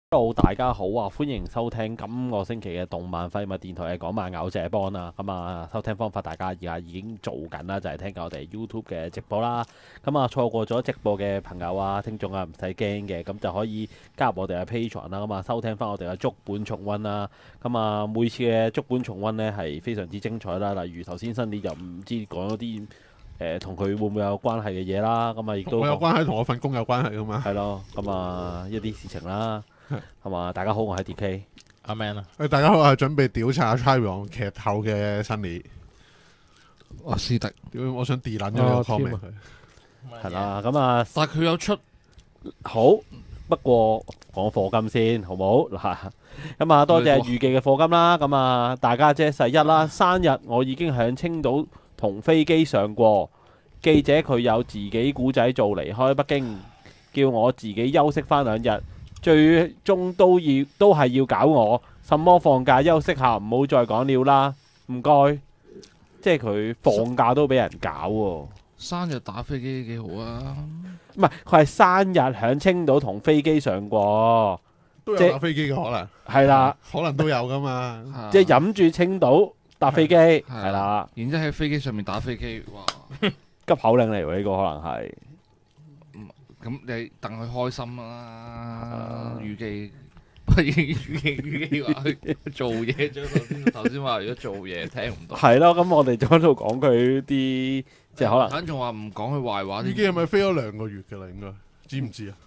Hello，大家好啊！歡迎收聽今個星期嘅動漫廢物電台嘅港漫咬謝幫啦。收聽方法大家而家已經做緊啦，就係聽緊我哋 YouTube 嘅直播啦。錯過咗直播嘅朋友啊、聽眾啊，唔使驚嘅，咁就可以加入我哋嘅 Patreon 啦。收聽翻我哋嘅足本重溫啦。每次嘅足本重溫呢係非常之精彩啦。例如頭先新年又唔知講咗啲同佢會唔會有關係嘅嘢啦。亦都我有關係，同我份工有關係噶嘛。 係咯，一啲事情啦。係嘛？大家好，我係 DK 阿 Man 啊！ 大家好，我係準備調查 Trion 劇透嘅新年。 哇，斯迪， 我想 delete 咗呢個 comment 佢。 係啦， 但係佢有出好，不過講課金先，好冇嗱？多謝預記嘅課金啦。大家姐十一啦，生日我已經響青島同飛機上過。記者佢有自己古仔做，離開北京，叫我自己休息翻2日。最終都係要搞我，什麼放假休息下，唔好再講了啦，唔該。即係佢放假都俾人搞喎。 生日打飛機幾好啊！ 唔係，佢係生日響青島同飛機上過， 都有打飛機嘅可能。 係啦， 可能都有噶嘛。 即係飲住青島搭飛機，係啦。 然之後喺飛機上面打飛機，哇！ 急口令嚟喎，呢個可能係。 咁你戥佢開心啦，預記預記話去做嘢，頭先話如果做嘢聽唔到。 係咯，咁我哋就喺度講佢啲即係可能。 反仲話唔講佢壞話。 預記係咪飛咗2個月㗎啦？應該知唔知啊？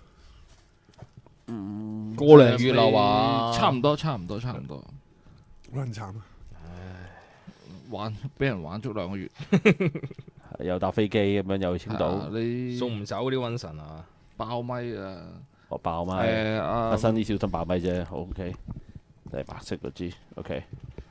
個2月啦話， 差唔多。好撚慘啊！ 俾人玩足2個月。 又搭飛機咁樣又去青島， 你送唔走啲瘟神啊！ 爆咪啊！ 我爆咪，新啲小心爆咪啫。好 OK，係白色嗰支 OK。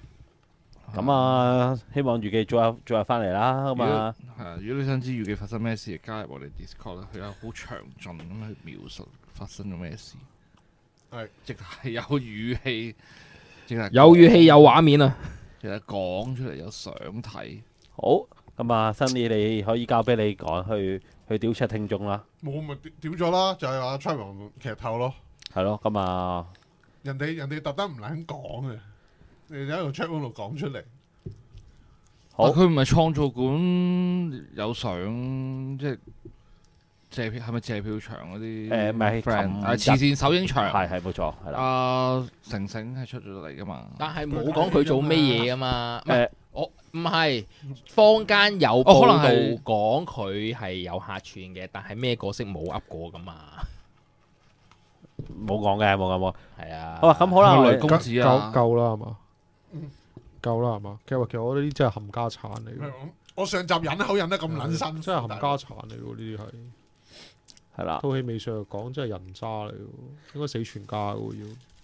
希望預記早日翻嚟啦。 如果你想知預記發生咩事，加入我哋 Discord 啦，佢有好詳盡咁去描述發生咗咩事。 係， 即係有語氣， 有語氣有畫面啊！ 其實講出嚟有相睇。 好。新年你可以交俾你講去屌柒聽眾啦。 冇咪屌咗啦，就係話 Trion 劇透咯。 係咯， 人哋特登唔撚講嘅，你喺度 chat room 度講出嚟。 好， 佢唔係創造館有相，即係借票係咪借票場嗰啲？ 唔係 friend，慈善首映場係冇錯，係啦。 阿成成係出咗嚟噶嘛？ 但係冇講佢做咩嘢啊嘛。我唔係坊間有報道講佢係有客串嘅，但係咩角色冇噏過噶嘛？ 冇講嘅，冇。 係啊。 好啦，咁好啦， 雷公子啊， 夠啦係嘛？夠啦係嘛？其實我覺得呢啲真係冚家產嚟嘅。 我上集忍口忍得咁撚辛， 真係冚家產嚟喎！呢啲係啦。 套戲尾上講真係人渣嚟喎，應該死全家嘅喎要。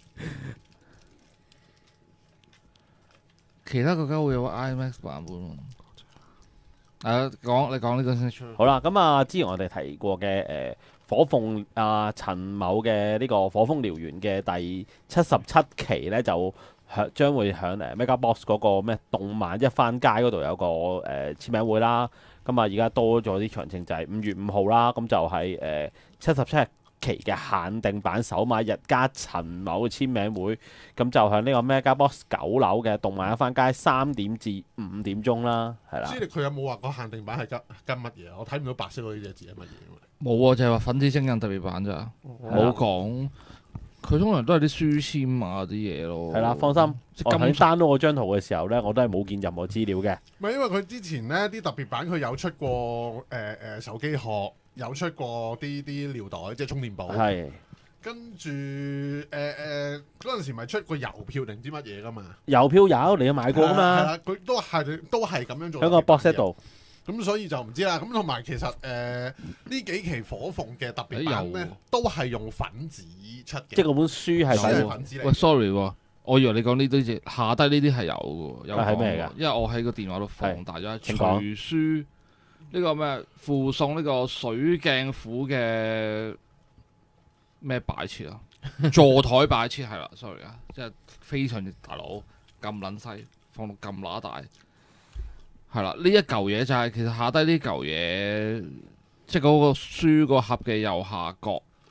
其他國家會有 IMAX 版本喎。你講呢個先出。 好啦，之前我哋提過嘅火鳳陳某嘅呢個《火鳳燎原》嘅第77期呢，就將會響MegaBox 嗰個咩動漫一番街嗰度有個簽名會啦。而家多咗啲詳情，就係5月5號啦。咁就係77期嘅限定版首買日加陳某嘅簽名會，咁就喺呢個 MegaBox 9樓嘅動漫一番街3點至5點鐘啦，係啦。 知你佢有冇話個限定版係跟乜嘢？我睇唔到白色嗰啲隻字係乜嘢。 冇啊，就係話粉紫晶印特別版咋，冇講。佢通常都係啲書簽啊啲嘢咯。 係啦，放心。我喺 download 嗰張圖嘅時候呢，我都係冇見任何資料嘅。 唔係因為佢之前呢啲特別版佢有出過手機殼，有出過啲尿袋，即係充電寶。 係。 跟住嗰陣時咪出過郵票定唔知乜嘢噶嘛？ 郵票有，你有買過噶嘛？ 係啦，佢都係咁樣做。 喺個 box 度。 咁所以就唔知啦。咁同埋其實呢幾期火鳳嘅特別版咧，都係用粉紙出嘅。 即係嗰本書係粉紙嚟。 喂，sorry 喎，我以為你講呢堆字，下低呢啲係有嘅，有係咩嚟㗎？ 因為我喺個電話度放大咗隨書呢個咩附送呢個水鏡虎嘅咩擺設啊？座台擺設係啦，sorry 啊，即係非常之大佬咁撚細，放到咁乸大。係啦，呢一嚿嘢就係其實下低呢嚿嘢，即係嗰個書個盒嘅右下角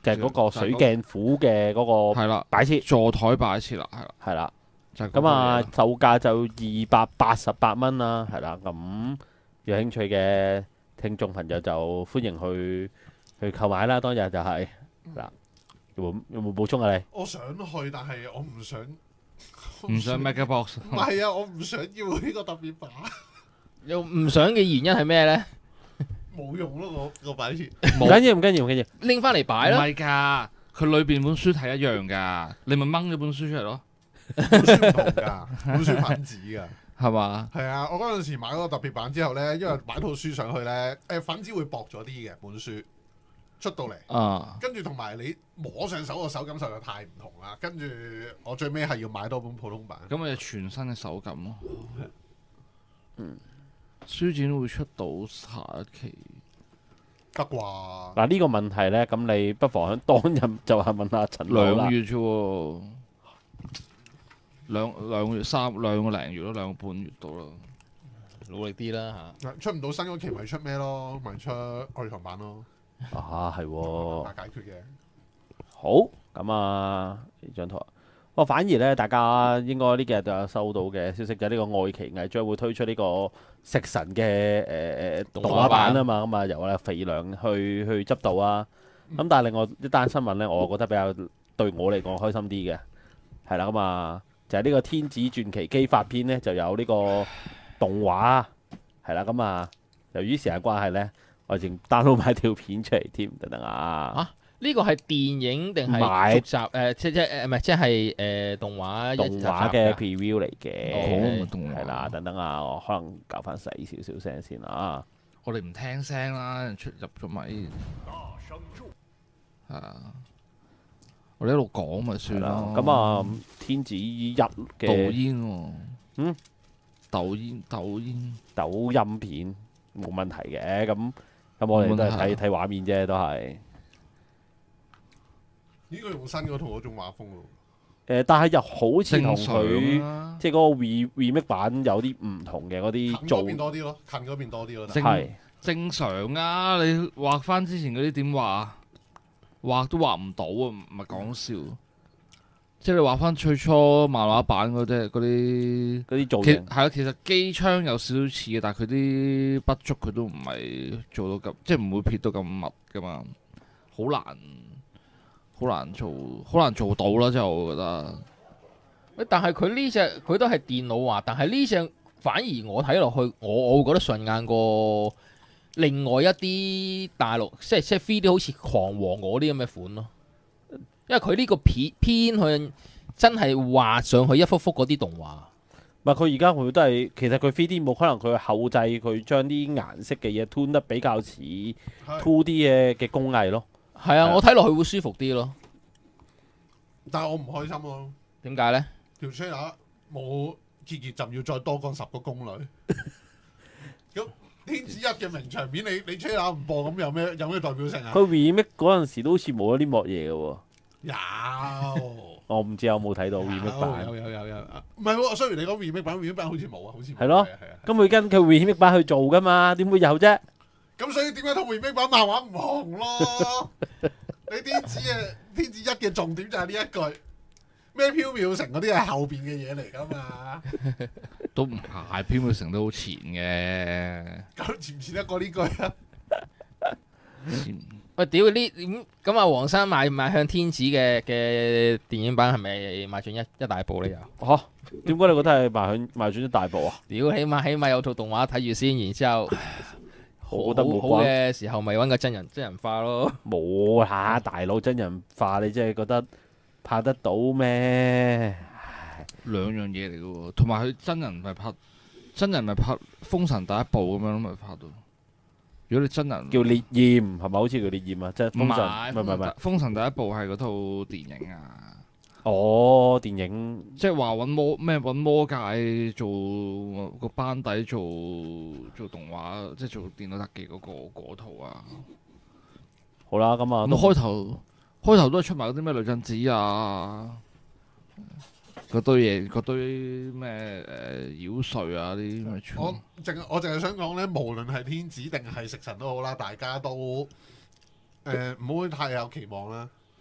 就係嗰個水鏡虎嘅嗰個係啦， 擺設， 座台擺設啦，係啦， 係啦。 就係嗰咁啊， 個嘢啦售價就288蚊啦，係啦。咁有興趣嘅聽眾朋友就歡迎去購買啦。當日就係嗱，有冇補充啊？你我想去，但係我唔想。 唔想 Mega Box， 唔係啊！我唔想要呢個特別版， 又唔想嘅原因係咩咧？ 冇用咯，個擺設。 唔緊要，唔緊要，唔緊要。 拎翻嚟唔擺啦。 係㗎，佢裏邊本書係一樣㗎，你咪掹咗本書出嚟咯， 本書唔同㗎，本書粉紙㗎。 係嘛？ 係啊，我嗰陣時買嗰個特別版之後咧，因為買套書上去咧，粉紙會薄咗啲嘅本書出到嚟。 啊， 跟住同埋你摸上手個手感實在太唔同啦，跟住我最尾係要買多本普通版。 咁咪全新嘅手感咯。 嗯， 書展會出到下一期， 得啩？ 嗱呢個問題咧，咁你不妨喺當日就係問下陳老啦 2。月啫喎，兩月兩個零月咯，2個半月到啦。 努力啲啦嚇。 出唔到新嗰期咪出咩咯？咪出外堂版咯， 啊，係喎。 大解決嘅。 好，咁啊呢張圖，反而咧，大家應該呢幾日都有收到嘅消息，就係呢個愛奇藝將會推出呢個食神嘅動畫版啊嘛，咁啊由阿肥良去執導啊。咁但係另外一單新聞咧，我覺得比較對我嚟講開心啲嘅，係啦咁啊，就係呢個《天子傳奇姬發篇》咧就有呢個動畫，係啦咁啊，由於時間關係咧，我仲 download 埋條片出嚟添，等等啊。 呢個係電影定係續集？唔係即係動畫嘅 preview 嚟嘅， 動畫係啦，等等啊，我可能搞翻細少少聲先啊。 我哋唔聽聲啦，人出入咗咪。係啊，我哋一路講咪算啦。 咁啊，天子一嘅導煙喎， 嗯， 抖音片冇問題嘅，咁我哋都係睇畫面啫，都係。 呢個用新嗰套嗰種畫風咯。 但係又好似同正佢常即係嗰個 remake 版有啲唔同嘅嗰啲近做嗰邊多啲咯，近嗰邊多啲咯。 係正常啊！你畫翻之前嗰啲點畫？畫都畫唔到啊！唔係講笑，即係你畫翻最初漫畫版嗰啲造型係啊，其實機槍有少少似嘅，但係佢啲筆觸佢都唔係做到咁，即係唔會撇到咁密噶嘛，好難做到啦！即係我覺得。 但係佢呢隻佢都係電腦畫，但係呢隻反而我睇落去，我會覺得順眼過另外一啲大陸，即係 3D 好似狂王嗰啲咁嘅款咯。因為佢呢個偏向真係畫上去一幅幅嗰啲動畫。 唔係佢而家佢都係，其實佢 3D 冇可能佢後製佢將啲顏色嘅嘢 tune 得比較似 2D 嘅工藝咯。 係啊，我睇落去會舒服啲咯。 但係我唔開心咯。 點解咧？ 條 trailer 冇結就要再多過10個宮女。咁天子一嘅名場面，你 trailer 唔播咁有咩代表性啊？ 佢 remake 嗰陣時都好似冇咗啲幕嘢嘅喎。 有。 我唔知有冇睇到 remake 版。 有。唔係喎，雖然你講 remake 版好似冇啊，好似冇。 係咯。咁佢跟佢 remake 版去做㗎嘛，點會有啫？ 咁所以點解套 remake 版漫畫唔紅咯？你天子一嘅重點就係呢一句，咩飄渺城嗰啲係後邊嘅嘢嚟㗎嘛？ 都唔係，飄渺城都好前嘅。 咁前唔前得過呢句啊？ 喂，屌呢咁啊！黃生邁向天子嘅電影版係咪邁進一大步咧？又嚇？點解你覺得係邁進一大步啊？ 屌，起碼有套動畫睇住先，然之後我覺得冇好嘅時候咪揾個真人化咯。 冇嚇，大佬真人化你真係覺得拍得到咩？ 兩樣嘢嚟嘅喎，同埋佢真人咪拍《封神》第一部咁樣咪拍到。如果你真人叫烈焰係咪？好似叫烈焰啊，即係封神，唔係 《封神》第一部係嗰套電影啊。 哦，電影即係話揾魔界做個班底做動畫，即係做電腦特技嗰套啊。 好啦，咁啊， 開頭都係出埋嗰啲咩雷震子啊，嗰堆咩妖術啊啲咩全。 我淨係想講咧，無論係天子定係食神都好啦，大家都唔好太有期望啦。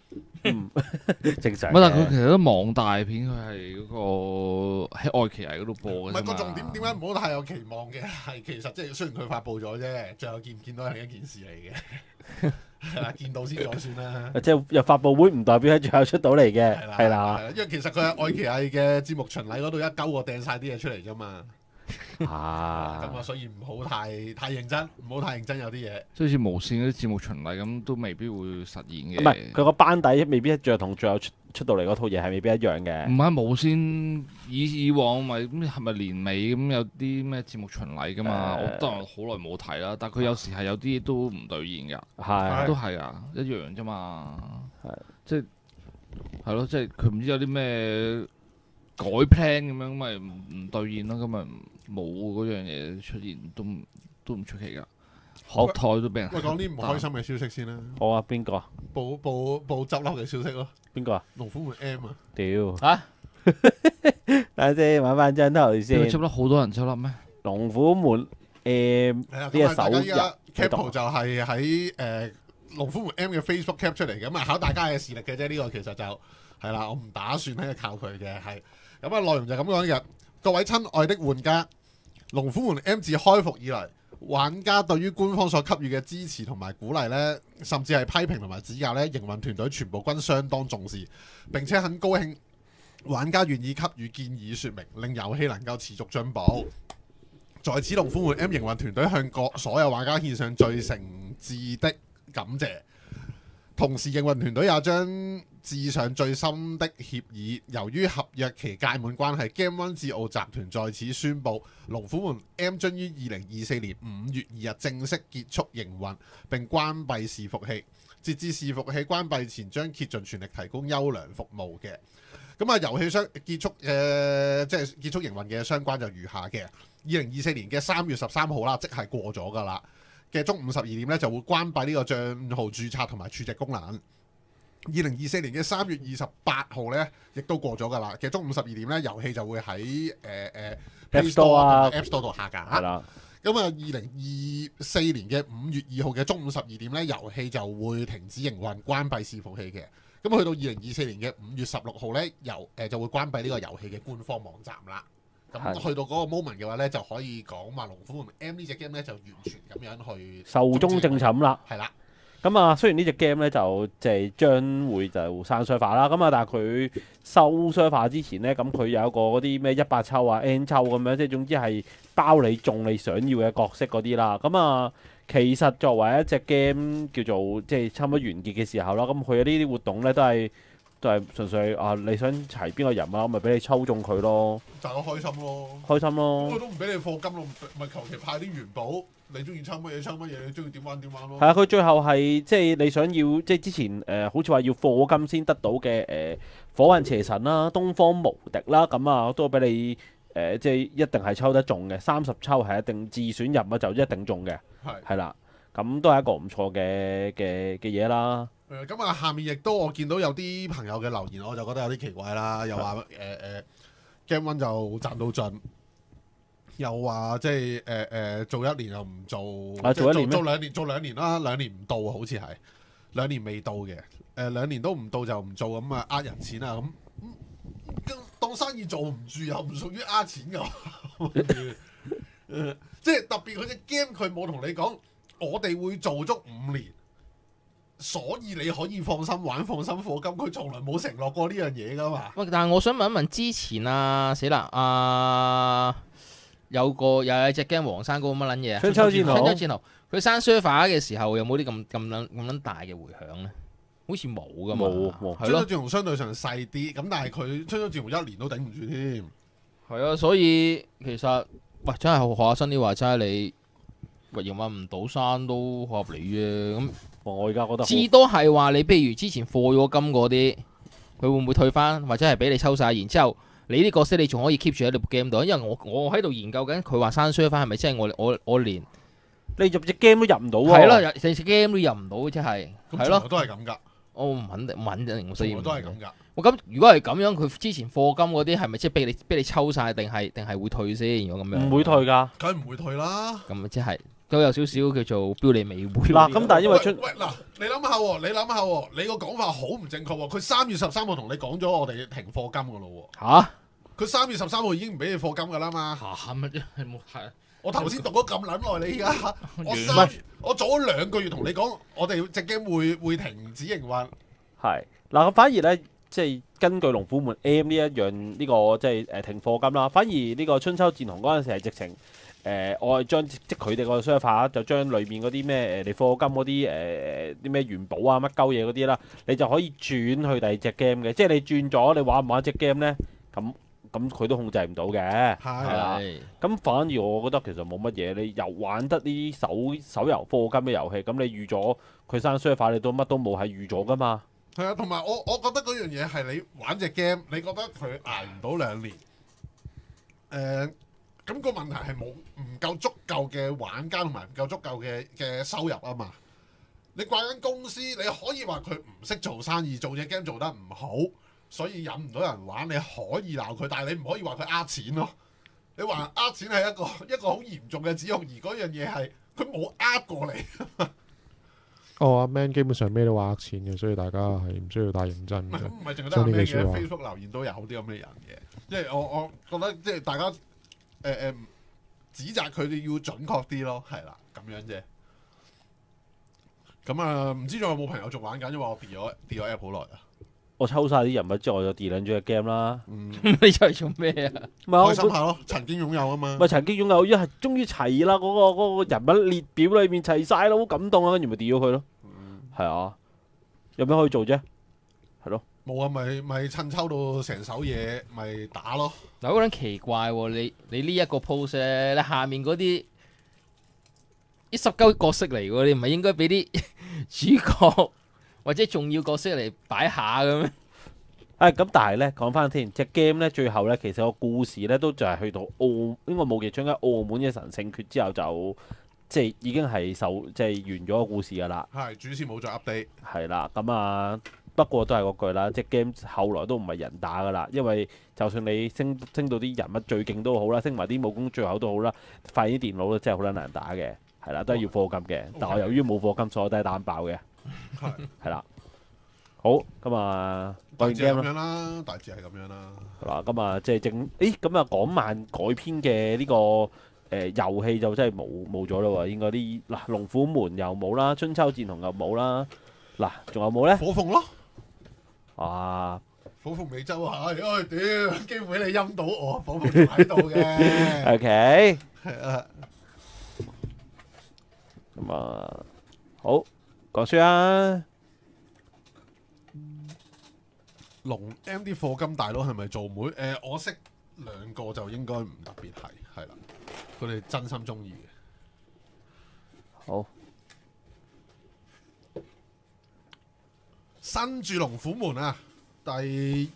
正常嘅。 唔係，但佢其實都網大片，佢係嗰個喺愛奇藝嗰度播嘅啫嘛。 唔係個重點，點解唔好太有期望嘅？係其實即係雖然佢發布咗啫，最後見唔見到係另一件事嚟嘅。係啦，見到先再算啦。 即係入發佈會唔代表喺最後出到嚟嘅， 係啦， 係啦。 因為其實佢喺愛奇藝嘅節目巡禮嗰度一鳩個掟晒啲嘢出嚟啫嘛。咁啊， 所以唔好太認真，唔好太認真有啲嘢。 即係好似無線嗰啲節目巡禮咁，都未必會實現嘅。 唔係佢個班底未必一樣，同最後出到嚟嗰套嘢係未必一樣嘅。 唔係無線以往咪咁係咪年尾咁有啲咩節目巡禮噶嘛？我當然好耐冇睇啦，但佢有時係有啲都唔兌現㗎， 係都係啊，一樣啫嘛。 係即係咯，即係佢唔知有啲咩改 plan 咁樣，咪唔兌現咯，咁咪冇嗰樣嘢出現，都唔出奇㗎。學台都俾人喂，講啲唔開心嘅消息先啦。 好啊，邊個啊？ 報執笠嘅消息咯。 邊個啊？ 龍虎門 M 啊， 屌！ 嚇等陣先，揾翻張圖因為先。 執笠好多人執笠咩？ 龍虎門係啊， 呢個咁啊，大家依家首 cap 日圖就係喺龍虎門 M 嘅 Facebook cap 出嚟嘅，咁啊考大家嘅視力嘅啫。呢個其實就係啦，我唔打算喺度靠佢嘅，係咁啊。內容就咁講嘅，各位親愛的玩家，龍虎門 M 自開服以嚟，玩家對於官方所給予嘅支持同埋鼓勵呢，甚至係批評同埋指教呢，營運團隊全部均相當重視，並且很高興玩家願意給予建議說明，令遊戲能夠持續進步。在此，龍虎門 M 營運團隊向所有玩家獻上最誠摯的感謝。同時，營運團隊也將致上最深的歉意。由於合約期屆滿關係，Game One 智奧集團在此宣布，龍虎門 M 將於2024年5月2日正式結束營運並關閉伺服器。截至伺服器關閉前，將竭盡全力提供優良服務嘅。咁啊，遊戲結束即係結束營運嘅相關就如下嘅。2024年嘅3月13號啦，即係過咗㗎啦嘅中午12點咧，就會關閉呢個帳號註冊同埋儲值功能。2024年嘅3月28號咧，亦都過咗㗎啦嘅中午12點咧，遊戲就會喺 App Store 啊 App Store 度下架。 係啦， 咁啊，2024年嘅5月2號嘅中午12點咧，遊戲就會停止營運，關閉伺服器嘅。咁去到2024年嘅5月16號咧，就會關閉呢個遊戲嘅官方網站啦。咁去到嗰個 moment 嘅話咧，就可以講話龍虎門 M 呢隻 game 咧就完全咁樣去壽終正寢啦。 係啦， 咁啊，雖然呢隻 game 咧就即係將會就刪 server 啦，咁啊，但係佢收 server 之前咧，咁佢有一個嗰啲咩100抽啊、N 抽咁樣，即係總之係包你中你想要嘅角色嗰啲啦。咁啊，其實作為一隻 game 叫做即係差唔多完結嘅時候啦，咁佢呢啲活動咧都係純粹啊，你想齊邊個人啊，咪俾你抽中佢咯， 大家開心咯， 開心咯。 佢都唔俾你課金咯，咪求其派啲元寶，你中意抽乜嘢抽乜嘢，你中意點玩點玩咯。 係啊，佢最後係即係你想要，即係之前好似話要課金先得到嘅火雲邪神啦、東方無敵啦，咁啊都俾你即係一定係抽得中嘅，30抽係一定自選入啊就一定中嘅，係啦，咁都係一個唔錯嘅嘢啦。 咁啊，下面亦都我見到有啲朋友嘅留言，我就覺得有啲奇怪啦，又話Game One 就賺到盡，又話即係做一年又唔做， 做一年咩？ 做兩年啦，2年唔到好似係2年未到嘅，2年都唔到就唔做，咁啊呃人錢啊咁，當生意做唔住又唔屬於呃錢㗎，即係特別佢隻 game 佢冇同你講，我哋會做足5年。所以你可以放心玩，放心課金，佢從來冇承諾過呢樣嘢噶嘛。 喂，但係我想問一問，之前死啦，有一隻 game 黃山嗰個乜撚嘢啊？ 春秋戰豪，佢刪 server 嘅時候有冇啲咁撚大嘅迴響咧？好似冇噶嘛。 冇。 係咯， 春秋戰豪相對上細啲，咁但係佢春秋戰豪1年都頂唔住添。 係啊，所以其實喂真係學下新啲話齋，你營運唔到山都合理嘅咁。 我而家覺得至多係話你，譬如之前課咗金嗰啲，佢會唔會退翻，或者係俾你抽晒？然之後你啲角色你仲可以 keep 住喺你部 game 度？因為我喺度研究緊，佢話刪 server 翻係咪即係我連你入隻 game 都入唔到喎？ 係咯，成隻 game 都入唔到，即係係咯， 都係咁㗎。 我唔肯定，所以都係咁㗎。 咁如果係咁樣，佢之前課金嗰啲係咪即係俾你抽晒，定係會退先？如果咁樣唔會退㗎。 梗唔會退啦。 咁即係。 都有少少叫做標你美會嗱，咁但係因為春喂嗱，你諗下喎，你個講法好唔正確喎。佢3月13號同你講咗我哋停課金噶咯嚇喎。佢3月13號已經唔俾你課金噶啦嘛。 嚇乜啫？冇係我頭先讀咗咁撚耐，你而家我早咗2個月同你講，我哋隻 game 會停止營運。 係嗱，反而咧，即係根據龍虎門 M 呢一樣呢個即係停課金啦。反而呢個春秋戰紅嗰陣時係直情我係將即佢哋個 server 就將裏面嗰啲咩你課金嗰啲啲咩元寶啊乜鳩嘢嗰啲啦，你就可以轉去第二隻 game 嘅。即係你轉咗，你玩唔玩隻 game 咧？咁佢都控制唔到嘅，係啦。咁反而我覺得其實冇乜嘢，你又玩得呢啲手遊課金嘅遊戲，咁你預咗佢刪 server，你都乜都冇係預咗噶嘛。 係啊，同埋我覺得嗰樣嘢係你玩隻 game，你覺得佢捱唔到2年，咁個問題係唔夠足夠嘅玩家同埋唔夠足夠嘅收入啊嘛。你掛間公司，你可以話佢唔識做生意，做隻 game 做得唔好，所以引唔到人玩，你可以鬧佢，但係你唔可以話佢呃錢咯。你話呃錢係一個好嚴重嘅指控，而嗰樣嘢係佢冇呃過你。 哦，阿 Man 基本上咩都話呃錢嘅，所以大家係唔需要太認真嘅。 唔係淨係得阿咩嘅 Facebook 留言都有啲咁嘅人嘅，即係我覺得即係大家指責佢哋要準確啲咯，係啦咁樣啫。咁啊，唔知仲有冇朋友仲玩緊？因為我跌咗 app 好耐啊。 我抽晒啲人物之後，我就 delete 咗隻 game 啦。 你出嚟做咩啊？ 開心下咯，曾經擁有啊嘛。 咪曾經擁有，一係終於齊啦！嗰個人物列表裏面齊晒啦，好感動啊！跟住咪 delete 咗佢咯。係啊，有咩可以做啫？係咯。 冇啊，咪趁抽到成手嘢，咪打咯。 嗱，我覺得奇怪喎，你呢一個 post 咧，你下面嗰啲十鳩角色嚟喎，你唔係應該俾啲主角或者重要角色嚟擺下嘅咩？ 咁但係咧講翻先，隻 game 咧最後咧其實個故事咧都就係去到應該冇記錯，喺澳門嘅神聖決之後就即係已經係即係完咗個故事㗎啦。 係主線冇再 update。 係啦，咁啊不過都係嗰句啦，隻 game 後來都唔係人打㗎啦，因為就算你升到啲人物最勁都好啦，升埋啲武功最後都好啦，發現啲電腦都真係好撚難打嘅，係啦，都係要課金嘅。但我由於冇課金，所以我都係單爆嘅。係啦，好咁啊， 大致係咁樣啦，大致係咁樣啦。 係嘛，咁啊，即係咁啊，港漫改編嘅呢個遊戲就真係冇咗啦喎，應該啲嗱龍虎門又冇啦，春秋戰紅又冇啦，嗱仲有冇咧？ 火鳳咯， 啊， 火鳳美洲啊，屌，機會你陰到我，火鳳仲喺度嘅。 OK， 係啊， 咁啊，好講書啊。 龍 M 啲課金大佬係咪做妹？我識2個就應該唔特別係啦，佢哋真心中意嘅。 好， 新住龍虎門啊，第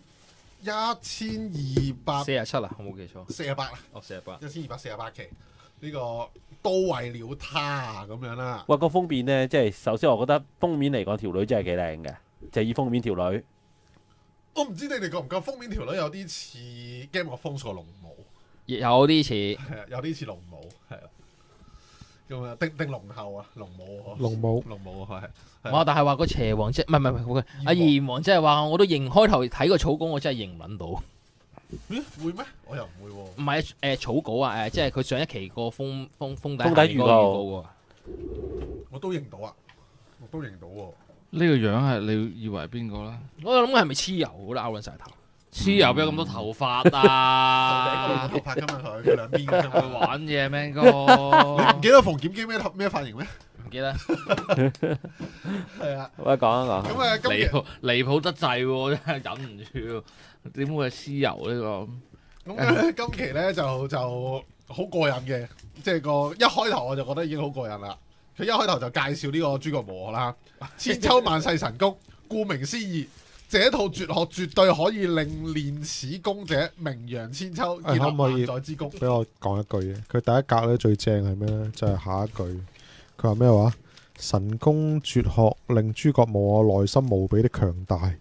1247 47啦，我冇記錯。 啊， 哦，48。 1248期呢個都為了他咁樣啦。 喂，個封面咧，即係首先我覺得封面嚟講條女真係幾靚嘅，就係以封面條女。 我唔知你哋覺唔覺封面條女有啲似 Game of Thrones 個龍母， 有啲似。 係啊，有啲似龍母，係啊。咁啊，定龍后啊，龍母啊， 龍母龍母啊，係。 但係話個邪王即係唔係阿炎王，即係話我都認開頭睇個草稿，我真係認唔撚到。 咦？會咩？我又唔會喎。 唔係草稿啊，即係佢上一期個封底預告啊。 我都認到啊，我都認到喎。 呢個樣係你以為邊個啦？ 我諗係咪黐油啦，拗撚晒頭。 黐油邊有咁多頭髮啊？ 頭髮㗎嘛佢兩邊㗎佢嘛。 玩嘢咩哥？ 你唔記得馮檢基咩髮型咩？ 唔記得。 係啊。 喂，講一講。 咁啊，今日離譜得滯喎，真係忍唔住。點會係黐油呢個？ 咁咧，今期咧就好過癮嘅，即係一開頭我就覺得已經好過癮啦。佢一開頭就介紹呢個諸葛無我啦，千秋萬世神功，顧名思義，這套絕學絕對可以令練此功者名揚千秋，建立可唔可以萬載之功。 俾我講一句嘅，佢第一格咧最正係咩咧？就係下一句，佢話咩話？神功絕學令諸葛無我內心無比的強大。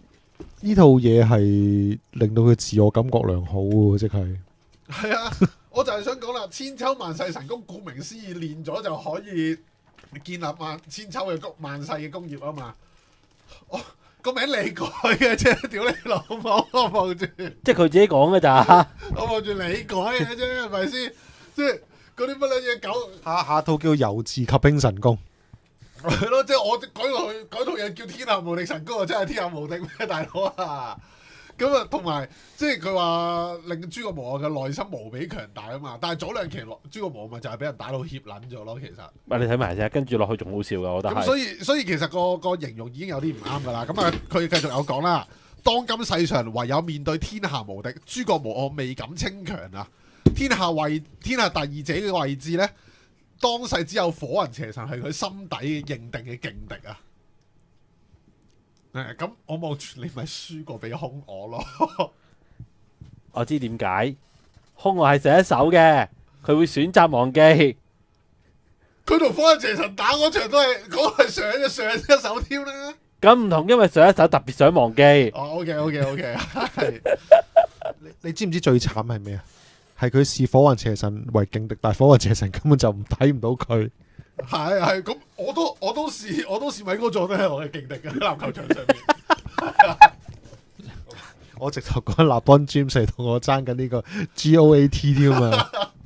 呢套嘢係令到佢自我感覺良好喎，即係。 係啊， 我就係想講啦，千秋萬世神功，顧名思義，練咗就可以建立千秋嘅萬世嘅功業啊嘛。我個名你改嘅啫，屌你老母！我望住， 即係佢自己講嘅咋。 我望住你改嘅啫，係咪先？即係嗰啲乜撚嘢狗下套叫《遊字及兵神功》。 係咯，即係我改套嘢叫天下無敵神功啊！真係天下無敵咩，大佬啊！咁啊，同埋即係佢話令諸葛無我嘅內心無比強大啊嘛。但係早兩期諸葛無我咪就係俾人打到怯撚咗咯，其實。 喂，你睇埋先，跟住落去仲好笑噶，我覺得咁係。 所以其實個形容已經有啲唔啱噶啦。咁啊，佢繼續有講啦。當今世上唯有面對天下無敵，諸葛無我未敢稱強啊！天下第二者嘅位置呢，當世只有火雲邪神係佢心底認定嘅勁敵啊！咁我望住你咪輸過俾兇我咯。 我知點解，兇我係上一手嘅，佢會選擇忘記。 佢同火雲邪神打嗰場都係嗰係上一手添啦。 咁唔同，因為上一手特別想忘記。 哦，OK，係。 你知唔知最慘係咩啊？係佢視火雲邪神為勁敵，但係火雲邪神根本就睇唔到佢。 係咁，我都視米高佐都係我嘅勁敵嘅喺籃球場上面。 我直頭講立邦 James 同我爭緊呢個 GOAT 添啊！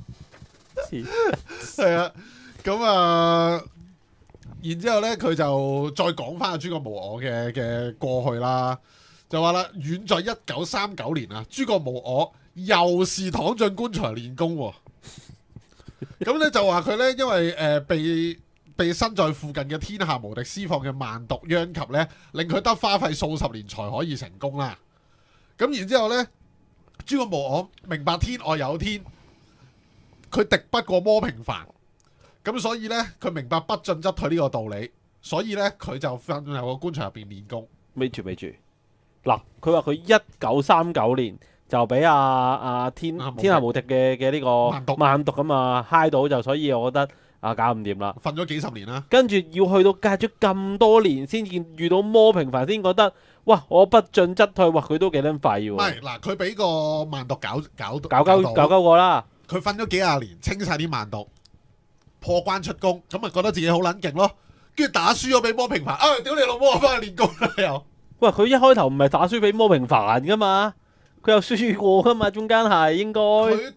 係啊，咁啊，然之後咧，佢就再講翻阿諸葛無我嘅過去啦，就話啦，遠在1939年啊，諸葛無我又是躺進棺材練功喎。咁咧就話佢咧，因為被身在附近嘅天下無敵施放嘅萬毒殃及咧，令佢得花費數十年才可以成功啦。咁然之後咧，諸葛無我明白天外有天，佢敵不過魔平凡，咁所以咧佢明白不進則退呢個道理，所以咧佢就瞓入個棺材入邊練功。 咪住，嗱，佢話佢1939年就俾天下無敵嘅呢個萬毒咁啊嗨到，就所以我覺得搞唔掂啦。 瞓咗幾十年啦， 跟住要去到隔咗咁多年先見遇到魔平凡，先覺得哇，我不進則退，哇，佢都幾撚廢喎。 唔係嗱，佢俾個萬毒搞鳩過啦。 佢瞓咗幾廿年，清晒啲萬毒，破關出宮，咁咪覺得自己好撚勁咯。跟住打輸咗俾魔平凡，屌你老母，我翻去練功啦又。 喂，佢一開頭唔係打輸俾魔平凡噶嘛，佢有輸過噶嘛，中間係應該。 佢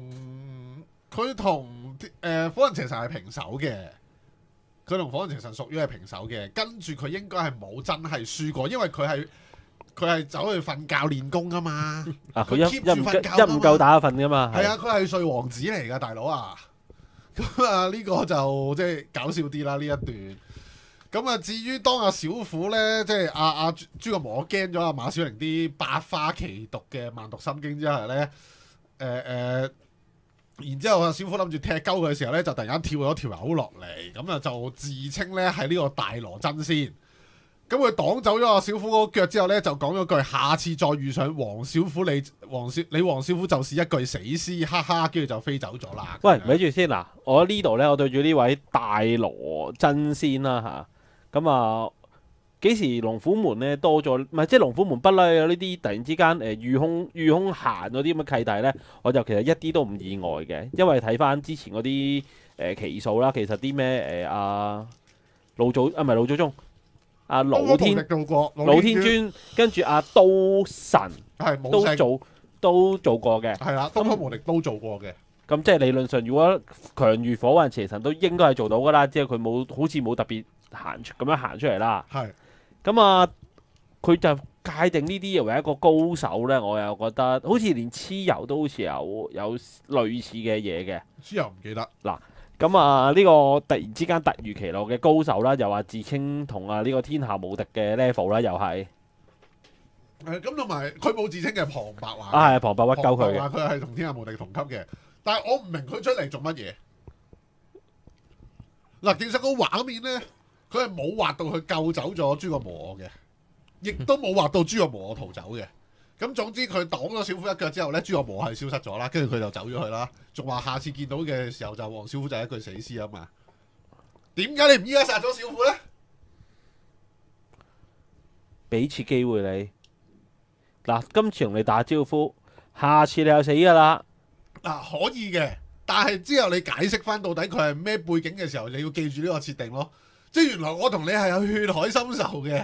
同火雲邪神係平手嘅，佢同火雲邪神屬於係平手嘅，跟住佢應該係冇真係輸過，因為佢係走去瞓覺練功噶嘛。 佢佢 keep 住瞓覺唔夠打瞓噶嘛。 係啊，佢係睡王子嚟噶，大佬啊。咁啊，呢個就即係搞笑啲啦呢一段。咁啊，至於當阿小虎咧，即係阿諸葛無我驚咗阿馬小玲啲百花奇毒嘅萬毒心經之後咧，然之後阿小虎諗住踢鳩佢嘅時候咧，就突然間跳咗條友落嚟，咁啊就自稱咧係呢個大羅真仙。咁佢擋走咗阿小虎嗰個腳之後咧，就講咗句：下次再遇上黃小虎，你黃小虎就是一具死屍，哈哈，跟住就飛走咗啦。 喂，咪住先嗱，我呢度咧，我對住呢位大羅真仙啦嚇，咁啊幾時龍虎門咧多咗？唔係即係龍虎門不嬲有呢啲突然之間御空閒嗰啲咁嘅契弟咧，我就其實一啲都唔意外嘅，因為睇翻之前嗰啲期數啦，其實啲咩老祖唔係老祖宗。老天尊，跟住刀神都做過嘅， 係啦，東方無敵都做過嘅。 咁即係理論上，如果強如火雲邪神都應該係做到噶啦，即係佢好似冇特別咁樣行出嚟啦。 係咁佢就界定呢啲為一個高手咧，我又覺得好似連蚩尤都好似有類似嘅嘢嘅。 蚩尤唔記得嗱。咁呢個突然之間突如其來嘅高手啦，又話自稱同呢個天下無敵嘅 level 啦，又係咁同埋佢冇自稱嘅旁白話係旁白屈鳩佢嘅， 佢係同天下無敵同級嘅，但係我唔明佢出嚟做乜嘢。嗱，其實個畫面咧，佢係冇畫到佢救走咗諸葛無我嘅，亦都冇畫到諸葛無我逃走嘅。咁總之佢擋咗小虎一腳之後咧，諸葛無我係消失咗啦，跟住佢就走咗去啦。仲話下次見到嘅時候就黃小虎就係一具死屍啊嘛。點解你唔依家殺咗小虎咧？ 俾次機會你嗱，今次同你打招呼，下次你又死噶啦。 嗱可以嘅，但係之後你解釋翻到底佢係咩背景嘅時候，你要記住呢個設定咯。即係原來我同你係有血海深仇嘅，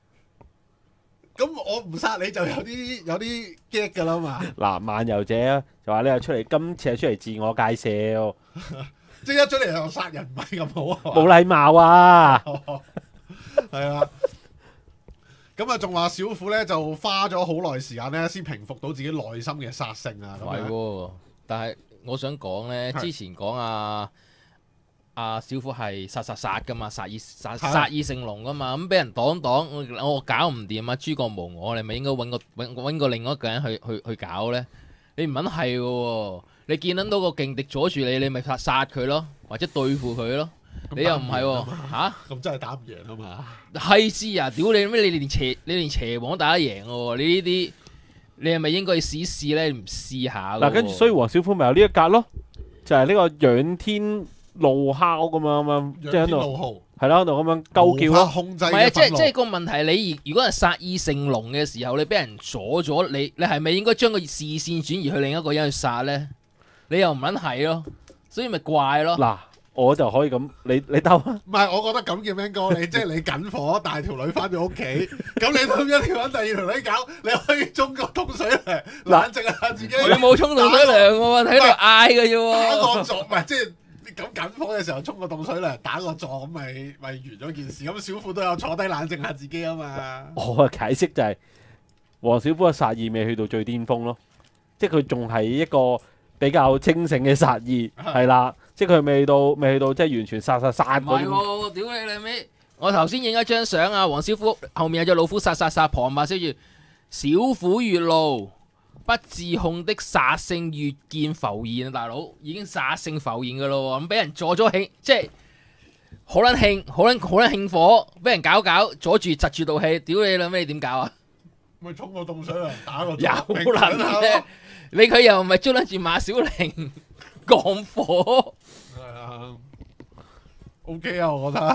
咁我唔殺你就有啲驚㗎啦嘛。 嗱，漫遊者就話呢個出嚟，今次係出嚟自我介紹， 即係一出嚟就殺人唔係咁好啊嘛。 冇禮貌啊！ 係啊，咁啊仲話小虎咧就花咗好耐時間咧先平復到自己內心嘅殺性啊。咁樣係喎，但係我想講咧， 係之前講阿小虎係殺噶嘛，殺意成龍噶嘛，咁俾人擋，我搞唔掂啊！諸葛無我，你咪應該揾個另外一個人去搞咧？你唔肯係嘅喎，你見到個勁敵阻住你，你咪殺佢咯，或者對付佢咯。你又唔係喎嚇？ 咁真係打唔贏啊嘛。 係知啊！屌你咩？你連邪王打得贏喎？你呢啲你係咪應該試試咧？唔試下嗱，跟住所以黃小虎咪有呢一格咯，就係呢個仰天怒哮咁樣，即係喺度怒號係咯，喺度咁樣鳩叫無法咯。 控制唔係啊， 嘅憤怒即係個問題，你如果係殺意成龍嘅時候，你俾人阻咗，你係咪應該將個視線轉移去另一個人去殺咧？你又唔撚係咯，所以咪怪咯。 嗱，我就可以咁，你兜啊！ 唔係，我覺得咁叫咩哥？你即係你緊火帶條女翻咗屋企，咁你都一條揾第二條女搞，你可以沖個凍水涼，冷靜下自己。 佢冇沖凍水涼喎，喺度嗌嘅啫打個喎。 坐，唔係即係咁緊火嘅時候沖個凍水涼，打個坐咁咪完咗件事。咁小虎都有坐低冷靜下自己啊嘛。 我嘅解釋就係黃小虎嘅殺意未去到最巔峰咯，即係佢仲係一個比較清醒嘅殺意，係啦，即係佢未去到即係完全殺唔嗰種。 係喎，屌你老味！我頭先影咗張相啊，黃小虎後面有隻老虎殺，旁白寫住小虎越怒，不自控的殺性越見浮現啊！大佬已經殺性浮現噶咯喎，咁俾人阻咗興，即係好撚興火，俾人搞阻住窒住道氣，屌你老味，你點搞啊？ 咪沖個凍水涼，打個有坐撚啫！你佢又唔係捉撚住馬小玲降火。 係啊，OK 啊，我覺得。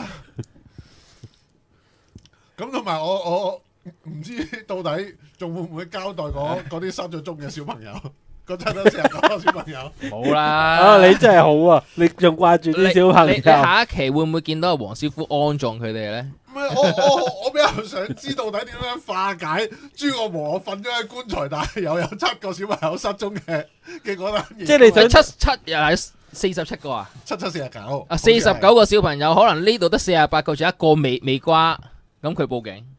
咁同埋我唔知到底仲會唔會交代嗰啲失咗蹤嘅小朋友，嗰陣都49個小朋友。 冇啦！ 啊，你真係好啊！你仲掛住啲小朋你友。 下一期會唔會見到黃小虎安葬佢哋咧？ 唔係我比較想知到底點樣化解朱個和瞓咗喺棺材，但係又有7個小朋友失蹤嘅嗰單嘢。 即係你想七又係47個啊 7749 啊，49個小朋友，可能呢度得48個，仲有一個未瓜，咁佢報警。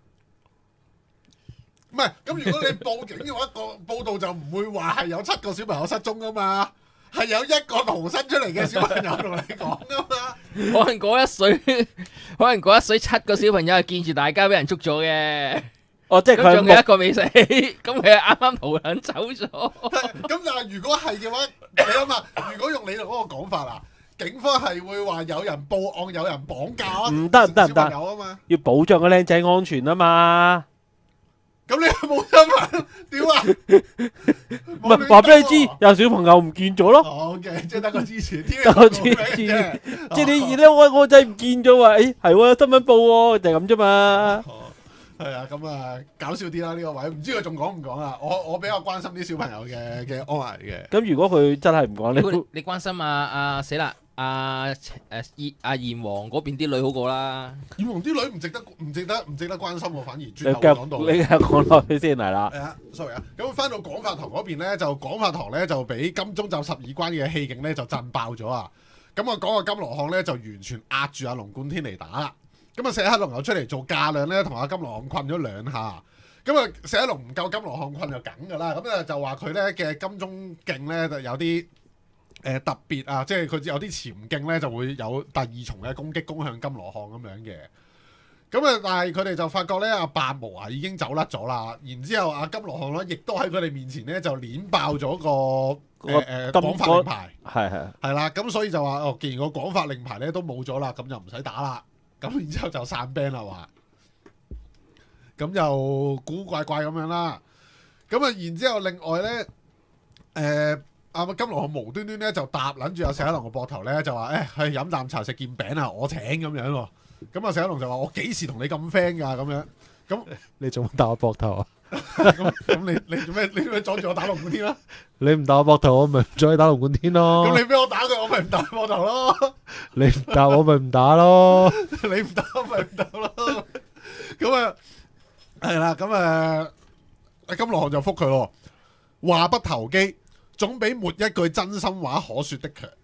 唔係咁，如果你報警嘅話，個報道就唔會話係有7個小朋友失蹤噶嘛，係有一個逃生出嚟嘅小朋友同你講噶嘛。 可能嗰一水7個小朋友係見住大家俾人捉咗嘅， 哦，即係咁仲有一佢個未死，咁佢係啱啱逃撚走咗。 咁但係如果係嘅話，你諗下，如果用你哋嗰個講法啊，警方係會話有人報案、有人綁架啊， 唔得小朋友啊嘛。 要保障個僆仔安全啊嘛。 咁你冇新聞屌啊？ 唔係話俾你知，有小朋友唔見咗咯。 哦，OK，即係得個支持， 得個支持即係你咧，我仔唔見咗喎，誒係喎，新聞報喎，就係咁啫嘛。 係啊，咁啊搞笑啲啦呢個位，唔知佢仲講唔講啊？我比較關心啲小朋友嘅安危嘅。 咁如果佢真係唔講， 你關心死啦，阿炎黃嗰邊啲女好過啦。 炎黃啲女唔值得關心喎，反而你轉頭繼講到。 續你繼續講落去先嚟啦。 係啊，sorry 啊，咁翻到廣發堂嗰邊咧，就廣發堂咧就俾金鐘罩12關嘅氣勁咧就震爆咗啊！咁啊講個金羅漢咧就完全壓住阿龍貫天嚟打。咁啊，石黑龍又出嚟做架梁咧，同阿金羅漢困咗2下。咁啊，石黑龍唔夠金羅漢困就梗㗎啦。咁啊就話佢咧嘅金鐘勁咧就有啲特別啊，即係佢有啲潛勁咧就會有第2重嘅攻擊攻向金羅漢咁樣嘅。咁啊，但係佢哋就發覺咧，阿白毛啊已經走甩咗啦。然之後阿金羅漢咧亦都喺佢哋面前咧就攣爆咗個廣法令牌。係啦，咁所以就話既然個廣法令牌咧都冇咗啦，咁就唔使打啦。咁然之後就散 band 啦話，咁就古怪怪咁樣啦。咁啊，然之後另外咧，阿金羅漢無端端咧就搭撚住阿石一龍個膊頭咧，就話去飲啖茶食件餅啊，我請咁樣喎。咁啊，石一龍就話我幾時同你咁 friend 㗎咁樣。咁你做乜打我膊頭啊？ 咁你做咩？你做咩阻住我打龍貫天啦？ 你唔打我膊頭，我咪唔再打龍貫天咯。 咁你俾我打佢，我咪唔打膊頭咯。 你唔打我咪唔打咯。 你唔打咪唔打咯。咁啊，係啦，咁啊，金羅漢就覆佢咯。話不投機，總比沒一句真心話可說的強。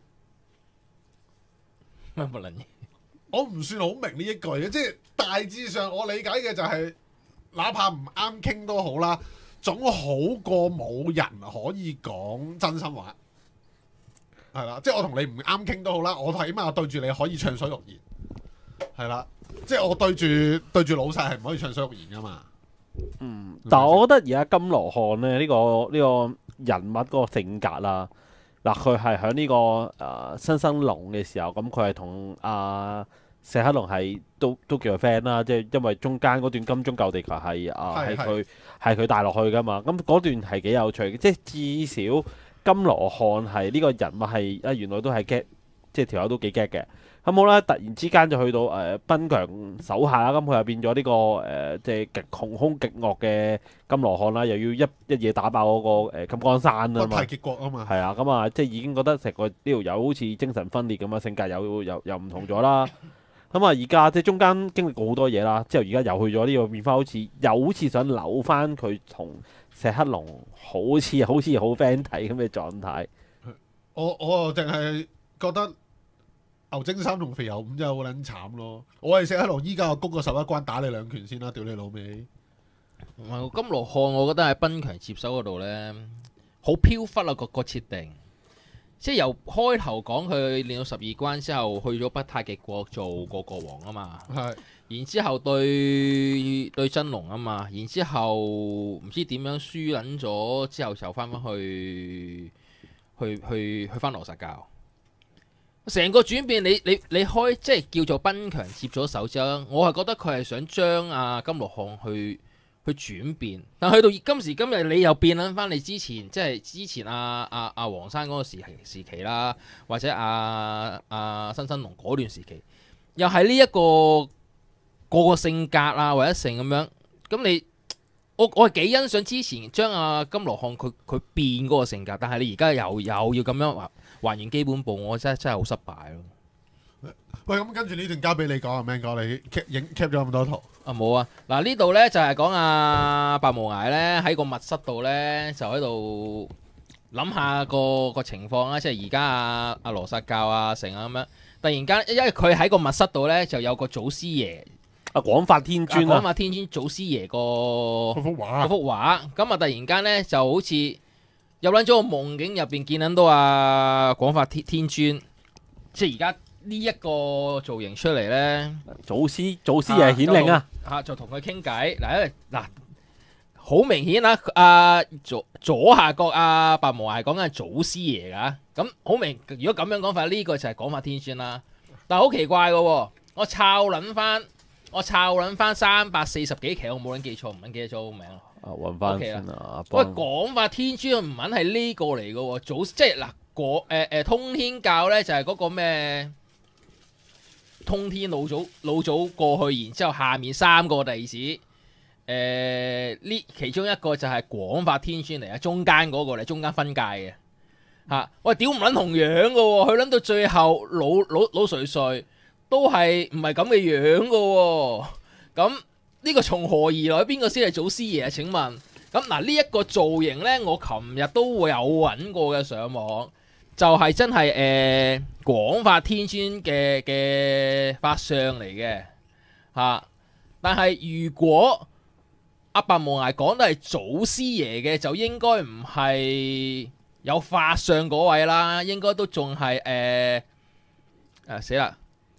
乜乜撚嘢？ 我唔算好明呢一句嘅，即係大致上我理解嘅就係、哪怕唔啱傾都好啦，總好過冇人可以講真心話。係啦，即係我同你唔啱傾都好啦，我起碼對住你可以暢所欲言。係啦，即係我對住老細係唔可以暢所欲言噶嘛。 但係我覺得而家金羅漢咧呢個人物嗰個性格啦，嗱佢係喺呢個新生龍嘅時候，咁佢係同石黑龍係都叫做 friend 啦，即係因為中間嗰段金鐘救地球係佢帶落去噶嘛，咁嗰段係幾有趣嘅，即係至少金羅漢係呢個人物係原來都係 get，即係條友都幾 get 嘅。咁好啦，突然之間就去到賓強手下啦，咁佢又變咗呢個即係極窮兇極惡嘅金羅漢啦，又要一嘢打爆嗰個金剛山啊嘛， 太極國啊嘛， 係啊，咁啊即係已經覺得成個呢條友好似精神分裂咁啊，性格又唔同咗啦。咁啊而家即係中間經歷過好多嘢啦，之後而家又去咗呢個變翻好似想扭翻佢同石黑龍好似好 friend 睇咁嘅狀態。 我淨係覺得牛精三同肥油五真係好撚慘咯！我係石黑龍，依家我谷個11關打你2拳先啦，屌你老味！ 唔係金羅漢，我覺得喺賓強接手嗰度咧，好飄忽啊個設定。即係由開頭講佢練到12關之後，去咗北太極國做個國王啊嘛。 係， 然之後對真龍啊嘛，然之後唔知點樣輸撚咗之後就翻去翻羅實教。成個轉變，你開即係叫做賓強接咗手之後，我係覺得佢係想將金羅漢去轉變，但去到今時今日，你又變撚翻你之前即係之前黃山嗰個時期啦，或者新生龍嗰段時期，又係呢一個個性格啊或者成咁樣，咁我係幾欣賞之前將金羅漢佢變嗰個性格，但係你而家又要咁樣還原基本步，我真係好失敗咯。 喂，咁跟住呢段交俾你講啊，Man 哥，你 cap 咗咁多圖冇啊！嗱呢度呢，就係講白無涯呢喺個密室度呢，就喺度諗下個情況啦，即係而家阿羅薩教成咁樣，突然間因為佢喺個密室度呢，就有個祖師爺廣發天尊廣發天尊祖師爺嗰幅畫，咁啊突然間呢，就好似入撚咗個夢境入邊見撚到廣發天尊，即係而家呢一個造型出嚟呢， 祖師爺顯靈啊！ 就同佢傾偈嗱，因為好明顯啦，左下角白無涯係講緊係祖師爺噶，咁好明。如果咁樣講法，呢個就係廣發天尊啦。但係好奇怪嘅喎，我抄撚翻340幾期，我冇撚記錯，唔撚記得咗個名咯。 揾翻先啊！ 喂，廣發天尊唔撚係呢個嚟嘅喎，即係嗱通天教咧就係嗰個咩通天老祖過去，然之後下面3個弟子，呢其中一個就係廣發天尊嚟啊，中間嗰個嚟，中間分界嘅嚇。喂，屌唔撚同樣嘅喎，佢撚到最後老垂都係唔係咁嘅樣嘅喎，咁。呢個從何而來？邊個先係祖師爺啊？請問咁嗱，呢一個造型呢，我琴日都會有揾過嘅上網，就係真係廣發天尊嘅法相嚟嘅嚇。但係如果白無涯講得係祖師爺嘅，就應該唔係有法相嗰位啦，應該都仲係死啦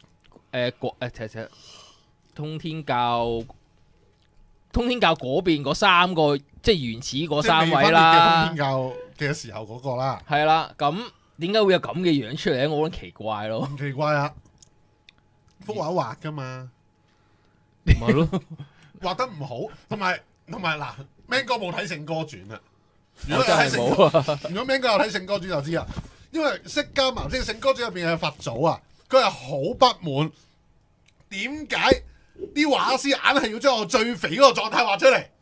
通天教嗰邊嗰3個，即係原始嗰3位啦。 通天教嘅時候嗰個啦， 係啦。咁點解會有咁嘅樣出嚟咧？我覺得奇怪咯。 唔奇怪啊，幅畫畫噶嘛， 咪咯， 畫得唔好，同埋嗱，Man 哥冇睇《聖歌傳》啊。 我真係冇啊。 如果 Man 哥有睇《聖歌傳》就知啦，因為釋迦牟即係《聖歌傳》入邊嘅佛祖啊，佢係好不滿，點解啲畫師硬係要將我最肥嗰個狀態畫出嚟？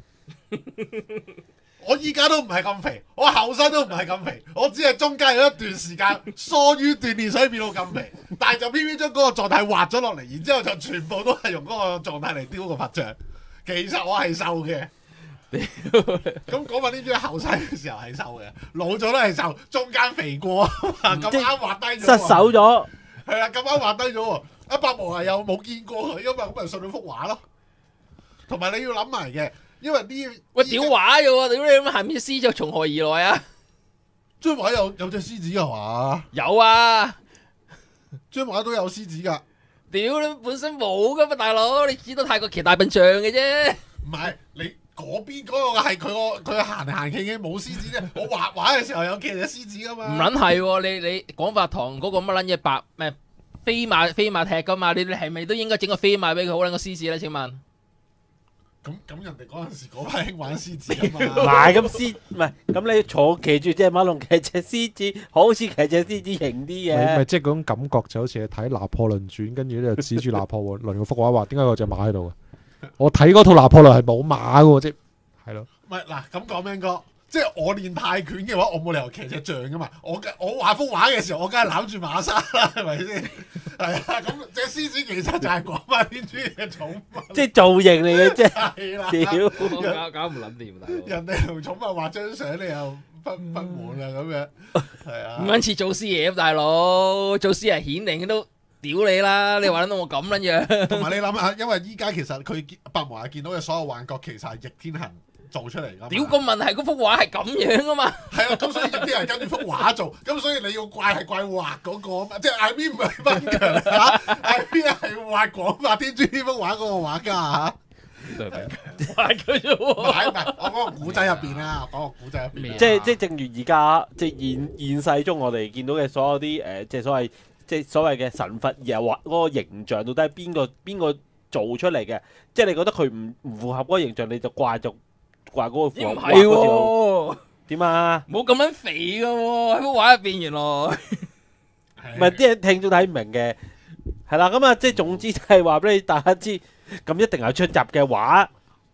我依家都唔係咁肥，我後生都唔係咁肥，我只係中間有一段時間疏於鍛鍊，所以變到咁肥。但係就偏偏將嗰個狀態滑咗落嚟，然之後就全部都係用嗰個狀態嚟雕個佛像。其實我係瘦嘅。咁講話呢啲後生嘅時候係瘦嘅，老咗都係瘦，中間肥過，咁啱滑低咗。 失手咗， 係啦，咁啱滑低咗喎。阿伯無係又冇見過佢，因為咁咪信咗幅畫咯。同埋你要諗埋嘅。因為呢喂屌畫嘅喎，屌你咁下面隻獅就從何而來啊？ 張畫有隻獅子係嘛？ 有啊， 張畫都有獅子㗎。 屌你本身冇噶嘛，大佬，你只到泰國騎大笨象嘅啫。 唔係你嗰邊嗰個係佢行嚟行去已經冇獅子啫。我畫畫嘅時候有騎隻獅子㗎嘛。 唔撚係喎，你廣發堂嗰個乜撚嘢白咩飛馬踢噶嘛？你係咪都應該整個飛馬俾佢好撚個獅子咧？請問？ 咁人哋嗰陣時嗰班興玩獅子啊嘛。 唔係咁獅，唔係咁你坐騎住隻馬龍騎隻獅子，好似騎隻獅子型啲咪嘅。 即係嗰種感覺就好似你睇拿破崙傳，跟住咧就指住拿破崙嗰幅畫話點解有隻馬喺度嘅？我睇嗰套拿破崙係冇馬嘅喎，即係咯。 唔係嗱咁講明哥，即係我練泰拳嘅話，我冇理由騎隻象㗎嘛。我畫幅畫嘅時候，我梗係攬住馬沙啦，係咪先？係啊，咁隻獅子其實就係廣發天珠嘅寵物。 即係造型嚟嘅啫。 係啦。 屌， 搞唔撚掂，大佬。 人哋同寵物畫張相，你又不滿啦咁樣，係啊。 唔撚似祖師爺咁，大佬，祖師爺顯靈都屌你啦！你話撚到我咁撚樣。 同埋你諗下，因為依家其實佢白無涯見到嘅所有幻覺，其實係逆天行做出嚟㗎嘛。 屌個問題，嗰幅畫係咁樣啊嘛。 係啊，咁所以逆天行跟住幅畫做，咁所以你要怪係怪畫嗰個啊嘛，即係 I mean 唔係斌強嚇，I mean 係畫廣發天珠呢幅畫嗰個畫家嚇。 都係俾畫佢啫唔喎。 係唔係，我講個古仔入邊啊，我講個古仔入邊啊。 即係正如而家即係現世中我哋見到嘅所有啲即係所謂嘅神佛又或嗰個形象，到底係邊個做出嚟嘅？即係你覺得佢唔符合嗰個形象，你就怪嗰個符合唔係喎， 點啊？ 冇咁撚肥嘅喎，喺幅畫入邊原來。 唔係啲人聽眾睇唔明嘅，係啦，咁啊，即係總之就係話俾你大家知，咁一定係出閘嘅畫。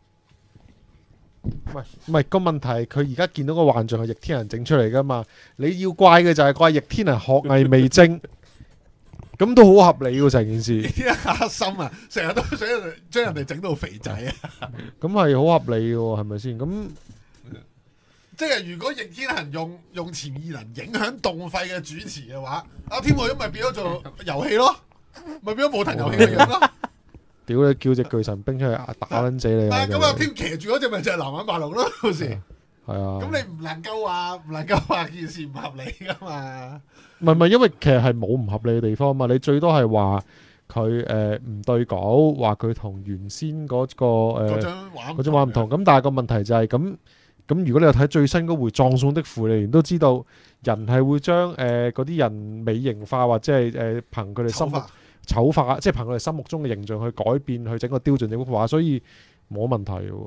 唔係個問題，佢而家見到個幻象係逆天人整出嚟噶嘛？你要怪嘅就係怪逆天人學藝未精，咁都好合理喎成件事。 啲黑心啊，成日都想將人哋整到肥仔啊！ 咁係好合理嘅喎，係咪先？咁即係如果逆天行用潛意能影響動廢嘅主持嘅話，阿天王咪變咗做遊戲咯，咪變咗武藤遊戲嘅樣咯。 屌你叫隻巨神兵出去打撚死你！ 但係咁阿天騎住嗰隻咪就係藍眼白龍咯，到時。 係啊。 咁你唔能夠話件事唔合理噶嘛？ 唔係，因為其實係冇唔合理嘅地方嘛。你最多係話佢唔對稿，話佢同原先嗰嗰張畫唔同。咁但係個問題就係咁。如果你有睇最新嗰回《葬送的芙莉蓮》，都知道人係會將嗰啲人美型化，或者係憑佢哋心目醜化，即係憑佢哋心目中嘅形象去改變，去整個雕像整幅畫，所以冇問題嘅喎。